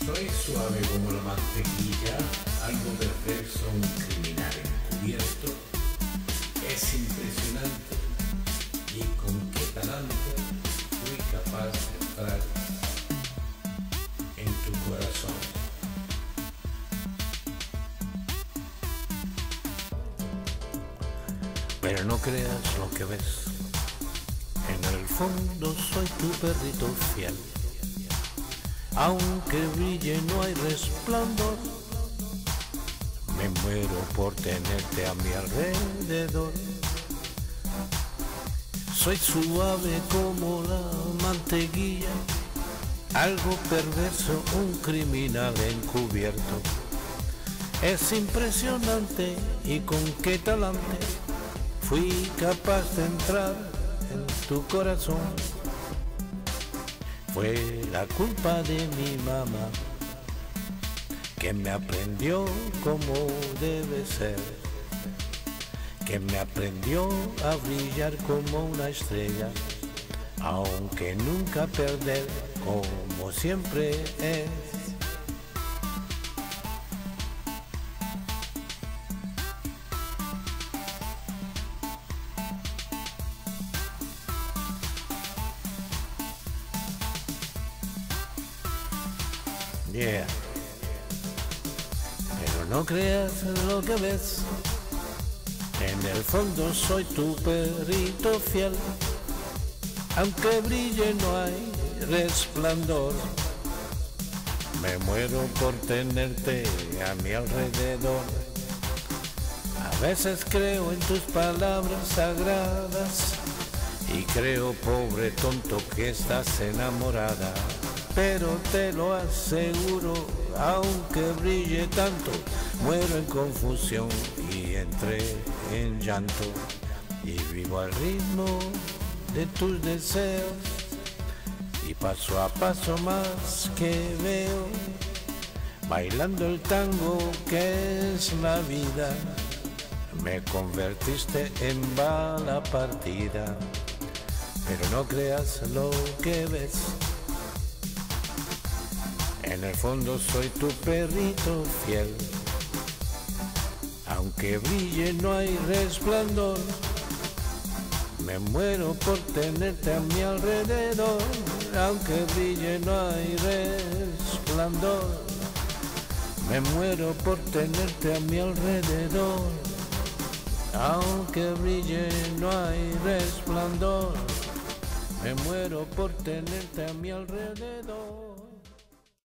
Soy suave como la mantequilla, algo perverso, un criminal encubierto. Es impresionante y con qué talante fui capaz de entrar en tu corazón. Pero no creas lo que ves, en el fondo soy tu perrito fiel. Aunque brille no hay resplandor, me muero por tenerte a mi alrededor. Soy suave como la mantequilla, algo perverso, un criminal encubierto. Es impresionante y con qué talante fui capaz de entrar en tu corazón. Fue la culpa de mi mamá, que me aprendió como debe ser, que me aprendió a brillar como una estrella, aunque nunca perder como siempre es. Yeah. Pero no creas lo que ves, en el fondo soy tu perrito fiel. Aunque brille no hay resplandor, me muero por tenerte a mi alrededor. A veces creo en tus palabras sagradas y creo, pobre tonto, que estás enamorada. Pero te lo aseguro, aunque brille tanto, muero en confusión y entré en llanto. Y vivo al ritmo de tus deseos, y paso a paso más que veo, bailando el tango que es la vida, me convertiste en bala partida. Pero no creas lo que ves, en el fondo soy tu perrito fiel. Aunque brille no hay resplandor, me muero por tenerte a mi alrededor. Aunque brille no hay resplandor, me muero por tenerte a mi alrededor. Aunque brille no hay resplandor, me muero por tenerte a mi alrededor.